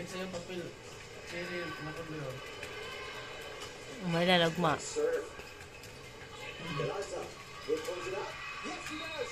Balik sa'yo yung papel. Cheryl, tinapon mo yun. May lalagma. Galanza will close it out. Yes, he does.